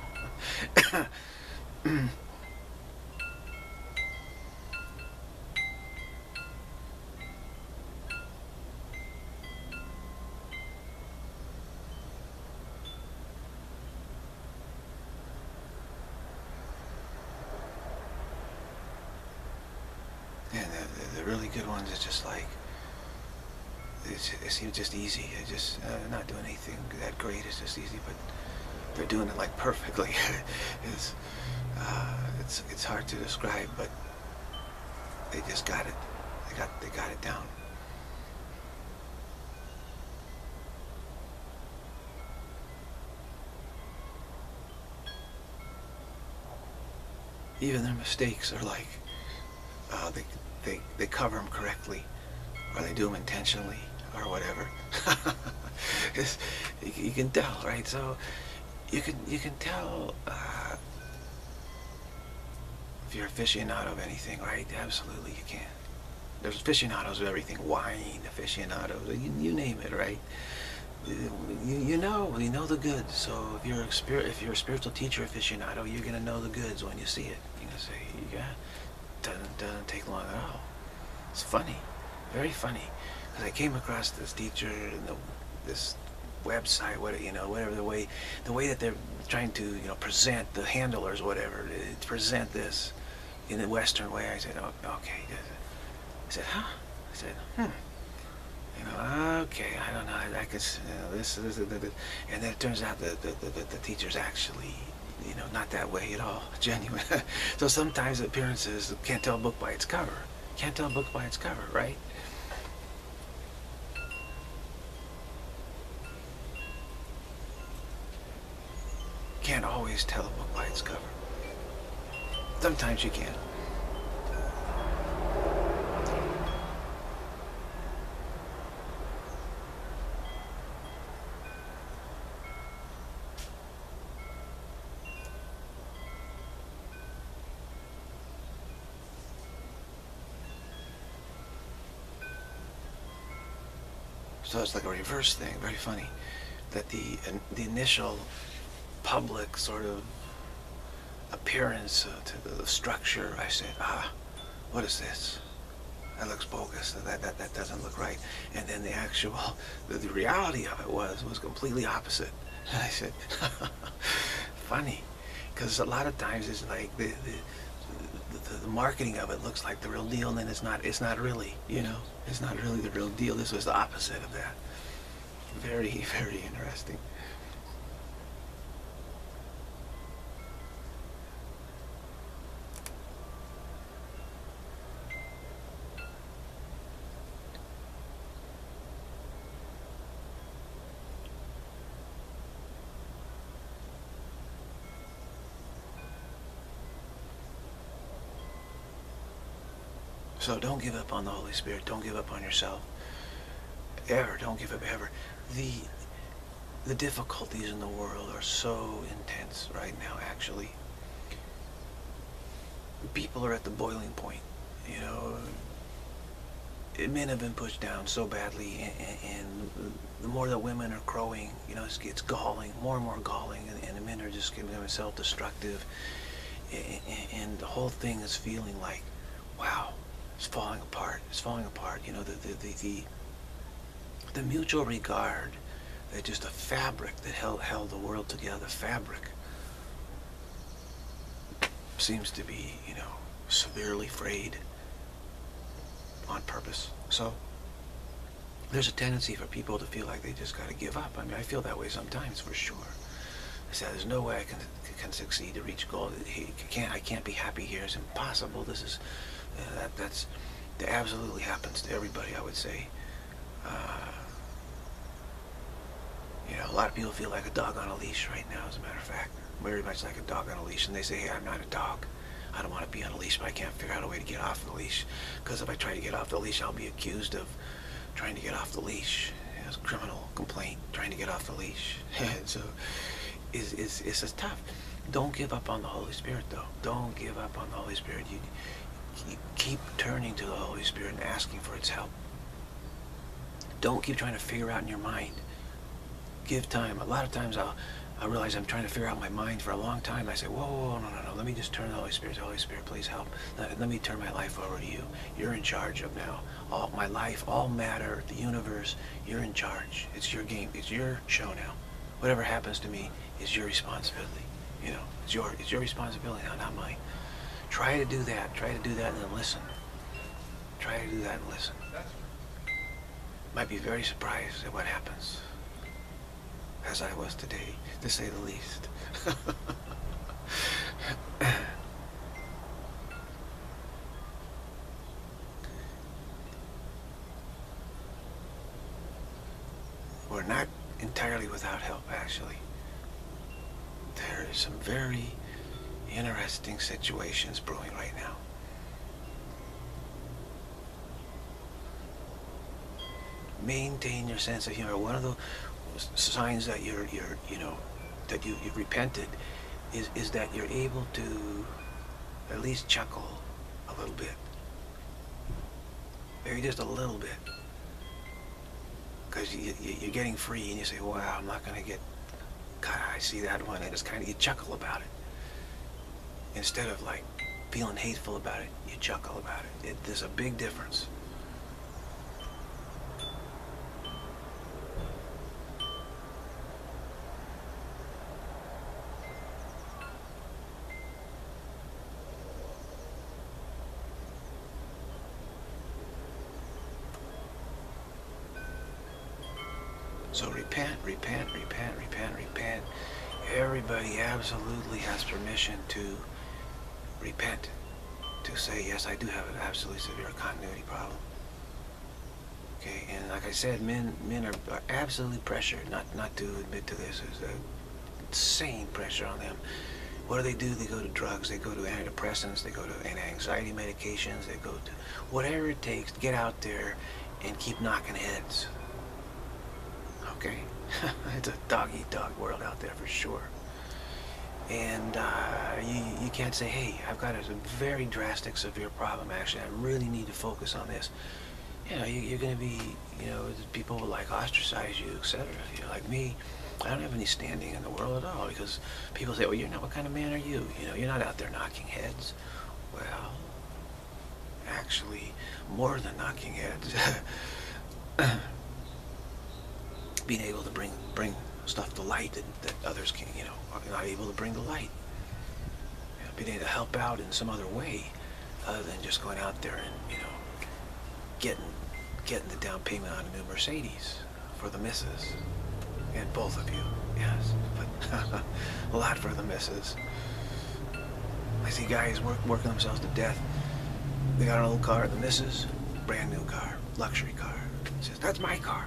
And the, the, the really good ones is just like, it's, it seems just easy. They're just uh, not doing anything that great. It's just easy, but they're doing it like perfectly. it's, uh, it's it's hard to describe, but they just got it. They got they got it down. Even their mistakes are like, uh, they, they, they cover them correctly, or they do them intentionally, or whatever. It's, you, you can tell, right? So you can you can tell uh, if you're aficionado of anything, right? Absolutely, you can. There's aficionados of everything. Wine aficionados, you, you name it, right? You, you know, you know the goods. So if you're a spirit, if you're a spiritual teacher aficionado, you're gonna know the goods when you see it. You're gonna say, yeah, doesn't doesn't take long at all. It's funny, very funny, because I came across this teacher in the this website, what you know, whatever the way, the way that they're trying to you know present the handlers, whatever, to present this in the Western way. I said, oh, okay. I said, huh? I said, hmm. You know, okay, I don't know, I, I could, you know, this, this, this, this, and then it turns out that the, the, the, the teacher's actually, you know, not that way at all, genuine. So sometimes appearances, can't tell a book by its cover. Can't tell a book by its cover, right? Can't always tell a book by its cover. Sometimes you can. So it's like a reverse thing, very funny, that the the initial public sort of appearance uh, to the structure, I said, ah, what is this? That looks bogus. That that that doesn't look right. And then the actual, the, the reality of it was was completely opposite. And I said, funny, because a lot of times it's like the the. The, the marketing of it looks like the real deal, and then it's not. It's not really. You know, it's not really the real deal. This was the opposite of that. Very, very interesting. So don't give up on the Holy Spirit. Don't give up on yourself. Ever. Don't give up ever. The the difficulties in the world are so intense right now, actually. People are at the boiling point. You know, men have been pushed down so badly, and, and the more that women are crowing, you know, it's, it's galling, more and more galling, and, and the men are just becoming self-destructive, and, and the whole thing is feeling like, wow, it's falling apart. It's falling apart. You know, the the the the, the mutual regard, that just a fabric that held held the world together, fabric, seems to be, you know, severely frayed on purpose. So there's a tendency for people to feel like they just got to give up. I mean, I feel that way sometimes, for sure. I said, there's no way I can can succeed to reach goal. He can't. I can't be happy here. It's impossible. This is uh, that. That's that absolutely happens to everybody, I would say. Uh, you know, a lot of people feel like a dog on a leash right now. As a matter of fact, very much like a dog on a leash, and they say, "Hey, I'm not a dog. I don't want to be on a leash, but I can't figure out a way to get off the leash. Because if I try to get off the leash, I'll be accused of trying to get off the leash. It's a criminal complaint, trying to get off the leash." So it's, it's, it's just tough. Don't give up on the Holy Spirit, though. Don't give up on the Holy Spirit. You, you keep turning to the Holy Spirit and asking for its help. Don't keep trying to figure out in your mind. Give time. A lot of times I'll I realize I'm trying to figure out my mind for a long time. I say, whoa, whoa, whoa, no, no, no. Let me just turn to the Holy Spirit. Holy Spirit, please help. Let, let me turn my life over to you. You're in charge of now. All my life, all matter, the universe, you're in charge. It's your game. It's your show now. Whatever happens to me is your responsibility. You know, it's your, it's your responsibility now, not mine. Try to do that. Try to do that and then listen. Try to do that and listen. Might be very surprised at what happens. As I was today, to say the least. We're not entirely without help, actually. There are some very interesting situations brewing right now. Maintain your sense of humor. One of the signs that you're, you're, you know, that you, you've repented is, is that you're able to at least chuckle a little bit. Maybe just a little bit. Because you, you, you're getting free and you say, wow, I'm not going to get, God, I see that one, and it's kind of, you chuckle about it. Instead of like feeling hateful about it, you chuckle about it. it there's a big difference. So repent, repent, repent, repent, repent. Everybody absolutely has permission to repent. To say, yes, I do have an absolutely severe continuity problem. Okay, and like I said, men men are, are absolutely pressured not, not to admit to this. There's an insane pressure on them. What do they do? They go to drugs, they go to antidepressants, they go to anxiety medications, they go to whatever it takes to get out there and keep knocking heads. Okay, it's a dog-eat-dog world out there for sure. And uh, you, you can't say, hey, I've got a very drastic, severe problem, actually. I really need to focus on this. You know, you, you're going to be, you know, people will like ostracize you, et cetera. You know, like me, I don't have any standing in the world at all because people say, well, you're not, what kind of man are you? You know, you're not out there knocking heads. Well, actually, more than knocking heads. Being able to bring bring stuff to light that, that others can, you know, are not able to bring to light. You know, being able to help out in some other way other than just going out there and, you know, getting getting the down payment on a new Mercedes for the missus. And both of you, yes, but a lot for the missus. I see guys work, working themselves to death. They got an old car, the missus, brand new car, luxury car. He says, that's my car.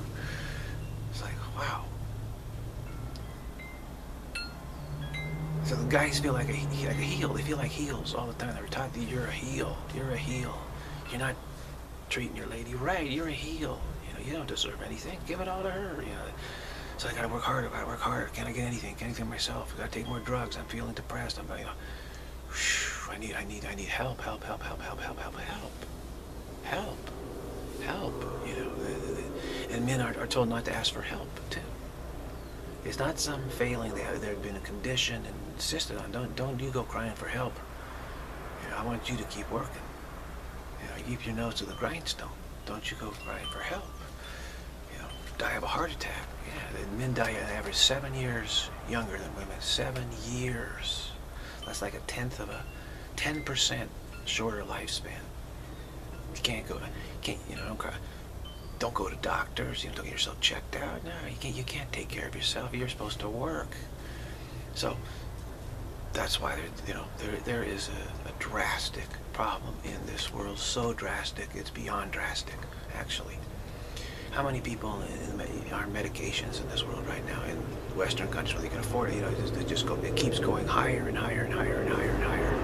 It's like, wow. So the guys feel like a, like a heel. They feel like heels all the time. They're taught that you're a heel. You're a heel. You're not treating your lady right. You're a heel. You know, you don't deserve anything. Give it all to her. You know. So I gotta work harder. I gotta work harder. Can I get anything? Can anything myself? I gotta take more drugs. I'm feeling depressed. I'm, you know, I need, I need, I need help. Help. Help. Help. Help. Help. Help. Help. Help. Help. You know, and men are, are told not to ask for help too. It's not some failing. They they've been conditioned and insisted on. Don't don't you go crying for help. You know, I want you to keep working. You know, keep your nose to the grindstone. Don't you go crying for help. You know, die of a heart attack. Yeah, men die on average seven years younger than women. Seven years. That's like a tenth of a, ten percent shorter lifespan. You can't go. You can't. You know, don't cry. Don't go to doctors. You know, don't get yourself checked out. No, you can't. You can't take care of yourself. You're supposed to work. So that's why there, you know, there there is a, a drastic problem in this world. So drastic, it's beyond drastic, actually. How many people in, in, are medications in this world right now in Western countries where they can afford it? You know, it just, it just go, it keeps going higher and higher and higher and higher and higher.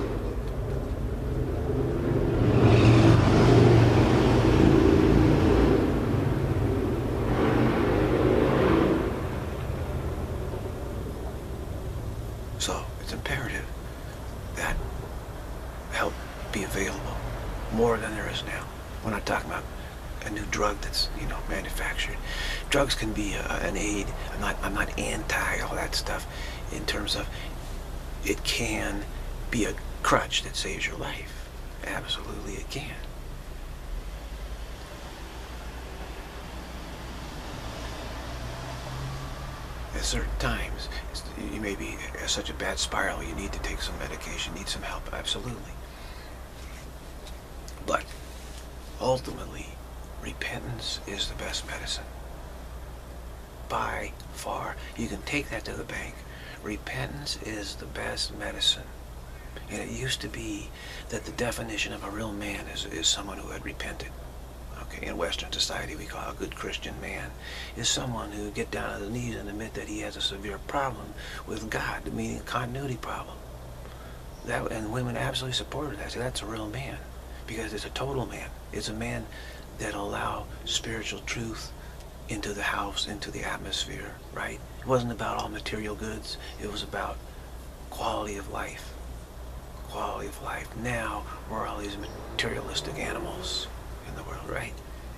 So it's imperative that help be available more than there is now. We're not talking about a new drug that's, you know, manufactured. Drugs can be a, an aid. I'm not, I'm not anti all that stuff in terms of it can be a crutch that saves your life. Absolutely it can. At certain times, you may be at such a bad spiral, you need to take some medication, need some help, absolutely. But ultimately, repentance is the best medicine. By far. You can take that to the bank. Repentance is the best medicine. And it used to be that the definition of a real man is, is someone who had repented. Okay, in Western society, we call a good Christian man is someone who get down on his knees and admit that he has a severe problem with God, meaning a continuity problem. That, and women absolutely supported that. So that's a real man, because it's a total man. It's a man that allow spiritual truth into the house, into the atmosphere, right? It wasn't about all material goods. It was about quality of life. Quality of life. Now, we're all these materialistic animals in the world, right?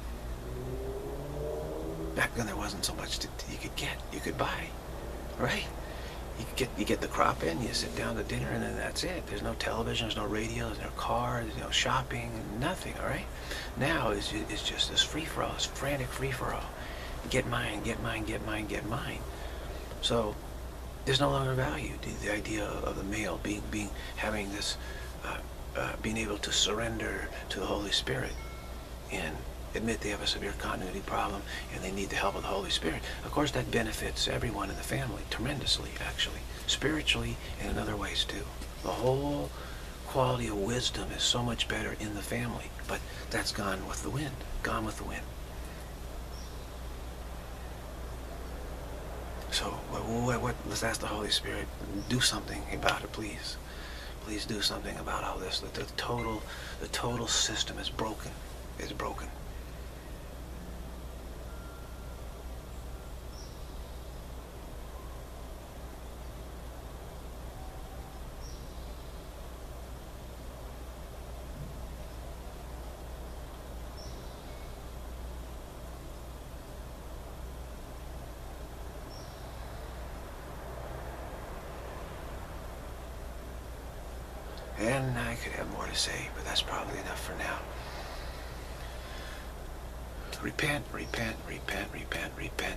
Back then there wasn't so much that you could get, you could buy, right? You get you get the crop in, you sit down to dinner, and then that's it. There's no television, there's no radio, there's no car, there's no shopping, nothing, all right? Now it's, it's just this free-for-all, this frantic free-for-all. Get mine, get mine, get mine, get mine. So there's no longer value to the idea of the male being, being having this, uh, uh, being able to surrender to the Holy Spirit and admit they have a severe continuity problem and they need the help of the Holy Spirit. Of course, that benefits everyone in the family tremendously, actually, spiritually and in other ways too. The whole quality of wisdom is so much better in the family, but that's gone with the wind, gone with the wind. So what, what, what, let's ask the Holy Spirit, do something about it, please. Please do something about all this. The, the total, the total system is broken. Is broken. And I could have more to say, but that's probably enough for now. Repent, repent, repent, repent, repent.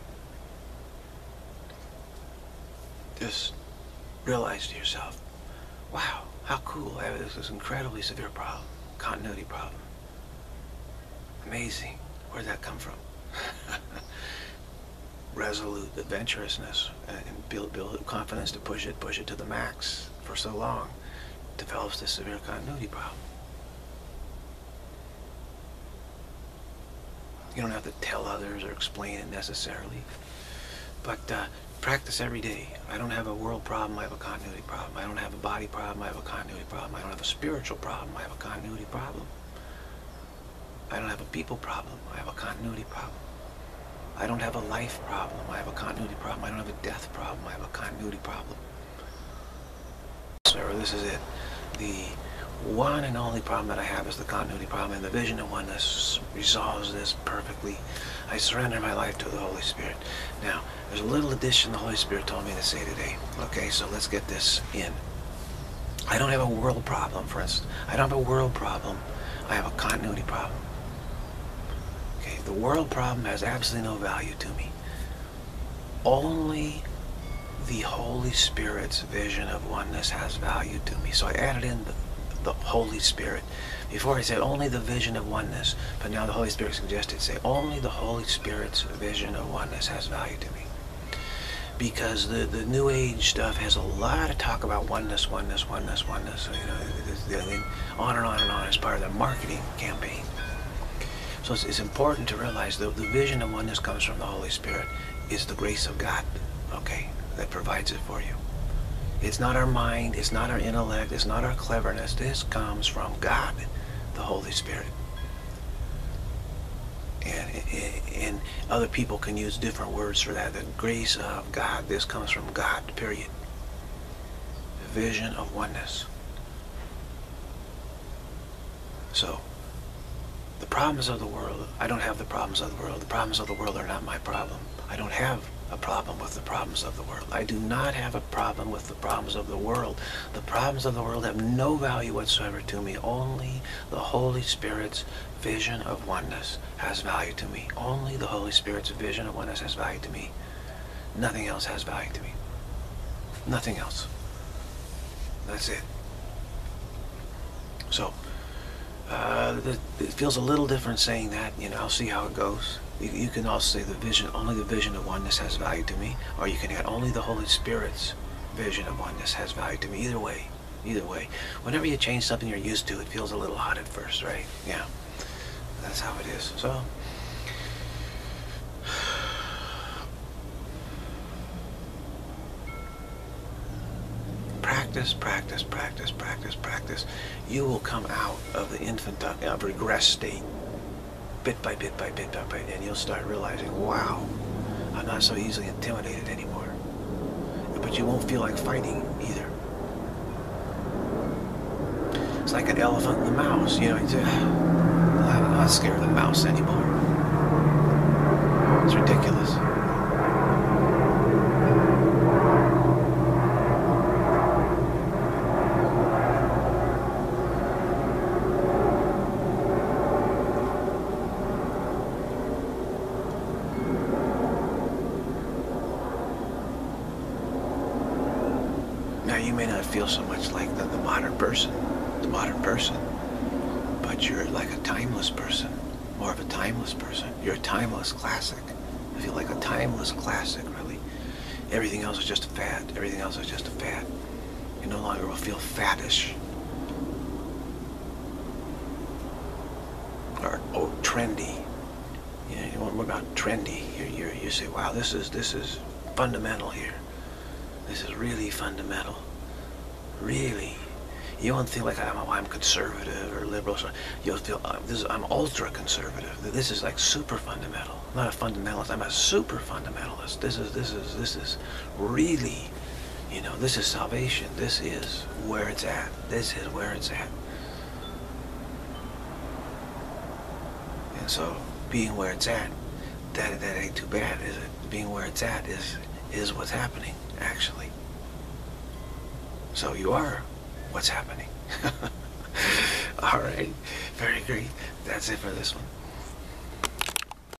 Just realize to yourself, wow, how cool. I have this, this incredibly severe problem, continuity problem. Amazing. Where'd that come from? Resolute adventurousness and build, build confidence to push it, push it to the max for so long. Develops this severe continuity problem. You don't have to tell others or explain it necessarily, but uh, practice every day. I don't have a world problem, I have a continuity problem. I don't have a body problem, I have a continuity problem. I don't have a spiritual problem, I have a continuity problem. I don't have a people problem, I have a continuity problem. I don't have a life problem, I have a continuity problem. I don't have a death problem, I have a continuity problem. So this is it. The one and only problem that I have is the continuity problem, and the Vision of Oneness resolves this perfectly. I surrender my life to the Holy Spirit. Now, there's a little addition the Holy Spirit told me to say today. Okay, so let's get this in. I don't have a world problem, for instance. I don't have a world problem. I have a continuity problem. Okay, the world problem has absolutely no value to me. Only the Holy Spirit's Vision of Oneness has value to me. So I added in the the Holy Spirit. Before I said only the Vision of Oneness, but now the Holy Spirit suggested say only the Holy Spirit's Vision of Oneness has value to me. Because the, the New Age stuff has a lot of talk about oneness, oneness, oneness, oneness, you know, on and on and on as part of their marketing campaign. So it's, it's important to realize that the Vision of Oneness comes from the Holy Spirit. It's the grace of God, okay, that provides it for you. It's not our mind, it's not our intellect, it's not our cleverness. This comes from God, the Holy Spirit. And, and other people can use different words for that. The grace of God, this comes from God, period. The Vision of Oneness. So, the problems of the world, I don't have the problems of the world. The problems of the world are not my problem. I don't have a problem with the problems of the world. I do not have a problem with the problems of the world. The problems of the world have no value whatsoever to me. Only the Holy Spirit's Vision of Oneness has value to me. Only the Holy Spirit's Vision of Oneness has value to me. Nothing else has value to me. Nothing else. That's it. So, uh, it feels a little different saying that. You know, I'll see how it goes. You, you can also say the vision, only the Vision of Oneness has value to me, or you can add only the Holy Spirit's Vision of Oneness has value to me. Either way, either way. Whenever you change something you're used to, it feels a little odd at first, right? Yeah, that's how it is. So, practice, practice, practice, practice, practice. You will come out of the infant, uh, regress state. Bit by bit by bit by bit, and you'll start realizing, wow, I'm not so easily intimidated anymore. But you won't feel like fighting either. It's like an elephant and the mouse, you know. You say, I'm not scared of the mouse anymore. It's ridiculous. Now you may not feel so much like the, the modern person, the modern person, but you're like a timeless person, more of a timeless person. You're a timeless classic. I feel like a timeless classic, really. Everything else is just a fad. Everything else is just a fad. You no longer will feel faddish or oh, trendy. You know, what about trendy? You you you say, wow, this is this is fundamental here. This is really fundamental. Really. You won't feel like I'm, I'm conservative or liberal. So you'll feel uh, this is, I'm ultra conservative. This is like super fundamental. I'm not a fundamentalist. I'm a super fundamentalist. This is this is this is really, you know, this is salvation. This is where it's at. This is where it's at. And so, being where it's at, that that ain't too bad, is it? Being where it's at is is what's happening, actually. So you are what's happening. All right, very great. That's it for this one.